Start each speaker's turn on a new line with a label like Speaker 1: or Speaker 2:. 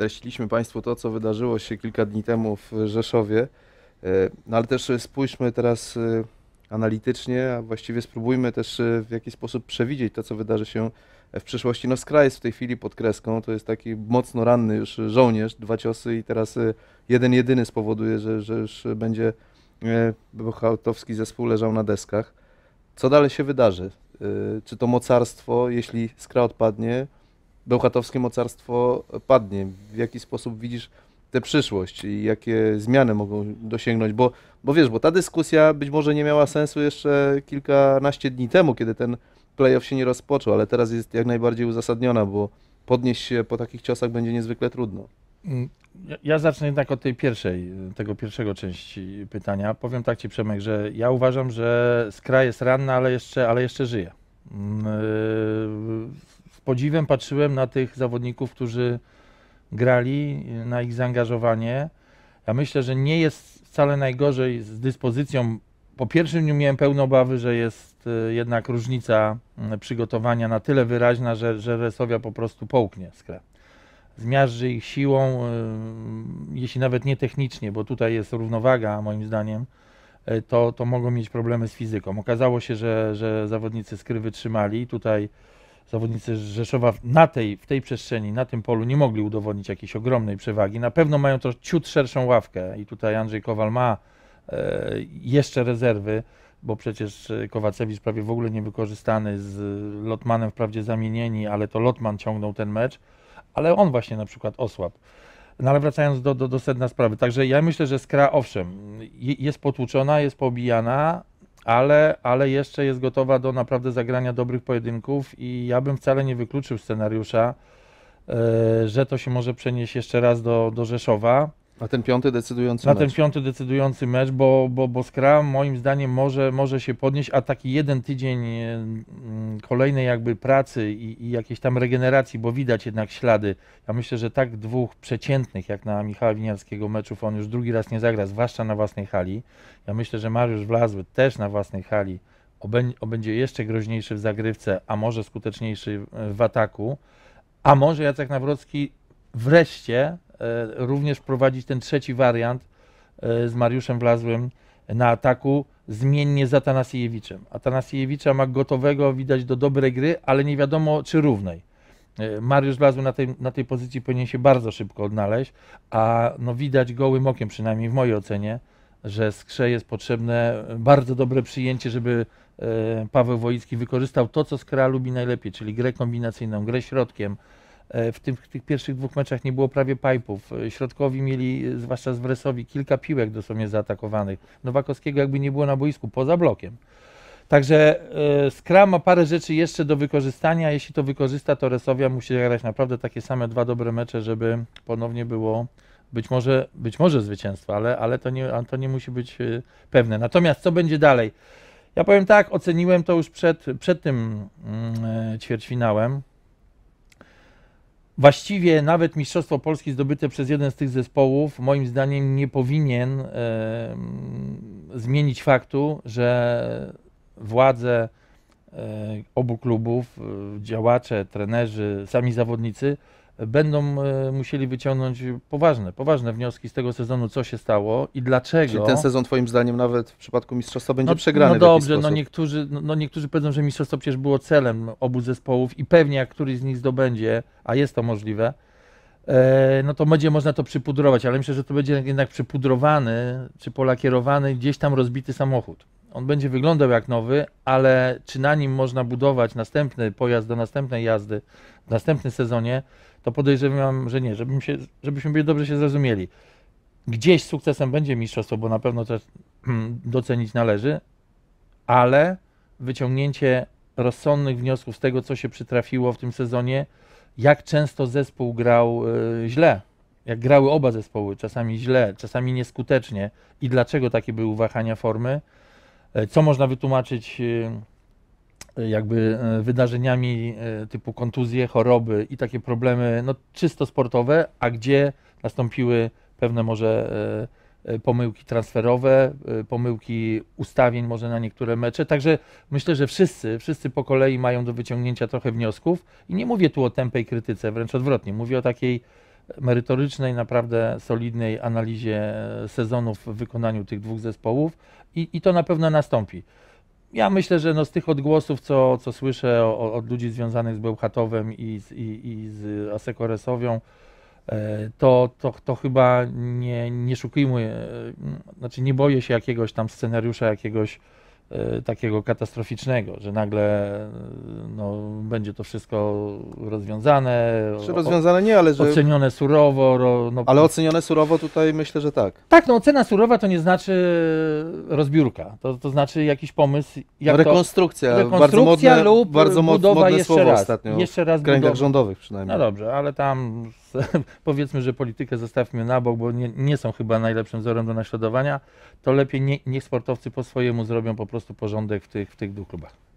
Speaker 1: streściliśmy Państwu to, co wydarzyło się kilka dni temu w Rzeszowie, no ale też spójrzmy teraz analitycznie, a właściwie spróbujmy też w jakiś sposób przewidzieć to, co wydarzy się w przyszłości. No Skra jest w tej chwili pod kreską, to jest taki mocno ranny już żołnierz, 2 ciosy i teraz jeden jedyny spowoduje, że już będzie bełchatowski zespół leżał na deskach. Co dalej się wydarzy? Czy to mocarstwo, jeśli Skra odpadnie, bełchatowskie mocarstwo padnie? W jaki sposób widzisz tę przyszłość i jakie zmiany mogą dosięgnąć? Bo wiesz, bo ta dyskusja być może nie miała sensu jeszcze kilkanaście dni temu, kiedy ten playoff się nie rozpoczął, ale teraz jest jak najbardziej uzasadniona, bo podnieść się po takich ciosach będzie niezwykle trudno.
Speaker 2: Ja zacznę jednak od tego pierwszego części pytania. Powiem tak Ci, Przemek, że ja uważam, że Skra jest ranna, ale jeszcze żyje. Z podziwem patrzyłem na tych zawodników, którzy grali, na ich zaangażowanie. Ja myślę, że nie jest wcale najgorzej z dyspozycją. Po pierwszym dniu miałem pełne obawy, że jest jednak różnica przygotowania na tyle wyraźna, że Resowia po prostu połknie Skrę. Zmiażdży ich siłą, jeśli nawet nie technicznie, bo tutaj jest równowaga moim zdaniem, to mogą mieć problemy z fizyką. Okazało się, że zawodnicy Skry wytrzymali. Tutaj zawodnicy Rzeszowa w tej przestrzeni, na tym polu nie mogli udowodnić jakiejś ogromnej przewagi. Na pewno mają to ciut szerszą ławkę i tutaj Andrzej Kowal ma jeszcze rezerwy, bo przecież Kowacewicz prawie w ogóle niewykorzystany, z Lotmanem wprawdzie zamienieni, ale to Lotman ciągnął ten mecz, ale on właśnie na przykład osłabł. No ale wracając do sedna sprawy, także ja myślę, że Skra owszem, jest potłuczona, jest poobijana, ale jeszcze jest gotowa do naprawdę zagrania dobrych pojedynków i ja bym wcale nie wykluczył scenariusza, że to się może przenieść jeszcze raz do Rzeszowa.
Speaker 1: Na ten piąty decydujący
Speaker 2: mecz, bo Skra moim zdaniem może się podnieść, a taki jeden tydzień kolejnej jakby pracy i jakiejś tam regeneracji, bo widać jednak ślady. Ja myślę, że tak dwóch przeciętnych jak na Michała Winiarskiego meczów on już drugi raz nie zagra, zwłaszcza na własnej hali. Ja myślę, że Mariusz Wlazły też na własnej hali będzie jeszcze groźniejszy w zagrywce, a może skuteczniejszy w ataku, a może Jacek Nawrocki wreszcie również wprowadzić ten trzeci wariant z Mariuszem Wlazłym na ataku zmiennie z Atanasiejewiczem. Atanasiejewicza ma gotowego, widać, do dobrej gry, ale nie wiadomo czy równej. Mariusz Wlazły na tej pozycji powinien się bardzo szybko odnaleźć, a no widać gołym okiem, przynajmniej w mojej ocenie, że Skrze jest potrzebne bardzo dobre przyjęcie, żeby Paweł Wojicki wykorzystał to, co Skra lubi najlepiej, czyli grę kombinacyjną, grę środkiem. W tych pierwszych 2 meczach nie było prawie pipe'ów. Środkowi mieli, zwłaszcza z Wresowi, kilka piłek dosłownie zaatakowanych. Nowakowskiego jakby nie było na boisku, poza blokiem. Także Skra ma parę rzeczy jeszcze do wykorzystania. Jeśli to wykorzysta, to Resowia musi zagrać naprawdę takie same 2 dobre mecze, żeby ponownie było być może zwycięstwo, ale to nie musi być pewne. Natomiast co będzie dalej? Ja powiem tak, oceniłem to już przed tym ćwierćfinałem. Właściwie nawet Mistrzostwo Polski zdobyte przez jeden z tych zespołów moim zdaniem nie powinien zmienić faktu, że władze obu klubów, działacze, trenerzy, sami zawodnicy będą musieli wyciągnąć poważne wnioski z tego sezonu, co się stało i dlaczego.
Speaker 1: Czyli ten sezon twoim zdaniem nawet w przypadku mistrzostwa będzie przegrany.
Speaker 2: No dobrze, niektórzy powiedzą, że mistrzostwo przecież było celem obu zespołów i pewnie jak któryś z nich zdobędzie, a jest to możliwe, no to będzie można to przypudrować, ale myślę, że to będzie jednak przypudrowany czy polakierowany gdzieś tam rozbity samochód. On będzie wyglądał jak nowy, ale czy na nim można budować następny pojazd do następnej jazdy w następnym sezonie, to podejrzewam, że nie, żebyśmy byli dobrze się zrozumieli. Gdzieś sukcesem będzie mistrzostwo, bo na pewno też docenić należy, ale wyciągnięcie rozsądnych wniosków z tego, co się przytrafiło w tym sezonie, jak często zespół grał źle, jak grały oba zespoły, czasami źle, czasami nieskutecznie i dlaczego takie były wahania formy, co można wytłumaczyć jakby wydarzeniami typu kontuzje, choroby i takie problemy no, czysto sportowe, a gdzie nastąpiły pewne może pomyłki transferowe, pomyłki ustawień może na niektóre mecze, także myślę, że wszyscy po kolei mają do wyciągnięcia trochę wniosków i nie mówię tu o tępej krytyce, wręcz odwrotnie, mówię o takiej merytorycznej, naprawdę solidnej analizie sezonów w wykonaniu tych dwóch zespołów i to na pewno nastąpi. Ja myślę, że no z tych odgłosów, co słyszę od ludzi związanych z Bełchatowem i z Asseco Resowią, to chyba nie szukujmy, znaczy nie boję się jakiegoś tam scenariusza, jakiegoś takiego katastroficznego, że nagle no, będzie to wszystko rozwiązane,
Speaker 1: Czy rozwiązane nie, ale że...
Speaker 2: ocenione surowo. No,
Speaker 1: Ale ocenione surowo tutaj myślę, że tak.
Speaker 2: tak, no ocena surowa to nie znaczy rozbiórka, to znaczy jakiś pomysł, jak
Speaker 1: Rekonstrukcja,
Speaker 2: rekonstrukcja lub
Speaker 1: bardzo
Speaker 2: budowa
Speaker 1: modne
Speaker 2: jeszcze
Speaker 1: słowo
Speaker 2: raz.
Speaker 1: ostatnio
Speaker 2: Jeszcze raz
Speaker 1: w kręgach
Speaker 2: budowa.
Speaker 1: rządowych przynajmniej.
Speaker 2: No dobrze, ale tam powiedzmy, że politykę zostawmy na bok, bo nie są chyba najlepszym wzorem do naśladowania, to lepiej niech sportowcy po swojemu zrobią po prostu porządek w tych dwóch klubach.